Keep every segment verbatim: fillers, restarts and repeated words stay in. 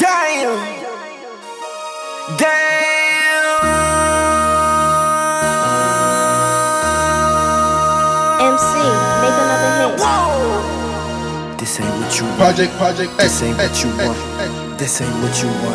Damn. Damn. M C, make another hit. Whoa. This ain't what you want. Project, project, This ain't X, what you X, want. X. This ain't what you want.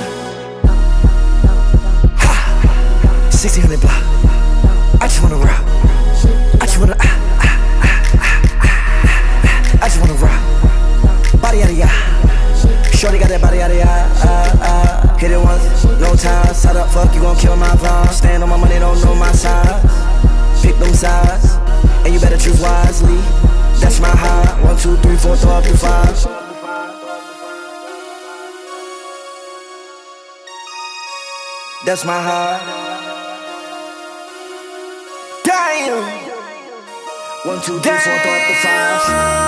Ha! sixteen hundred block. I just wanna rock. I just wanna ah, ah, ah, ah, ah, ah. I just wanna rock. Body-ody, Shawty got that body-ody, ah, ah. Hit it once, no time. Side up, fuck, you gon' kill my vibe. Stand on my money, don't know my size. Pick them sides, and you better choose wisely. That's my high. One, two, three, four, throw up your five. That's my high. Damn. One, two, three, four, throw up the five.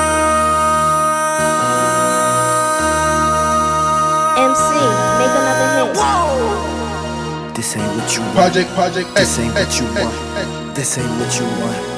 M C, make another hit. Whoa. This ain't what you want. Project, project, This X, ain't what X, you X, want. X. This ain't what you want.